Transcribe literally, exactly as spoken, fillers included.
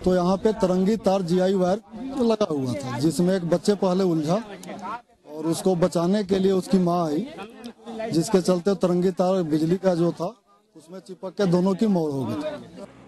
तो यहाँ पे तरंगी तार जीआई वायर लगा हुआ था, जिसमें एक बच्चे पहले उलझा और उसको बचाने के लिए उसकी माँ आई, जिसके चलते तरंगी तार बिजली का जो था उसमें चिपक के दोनों की मौत हो गई।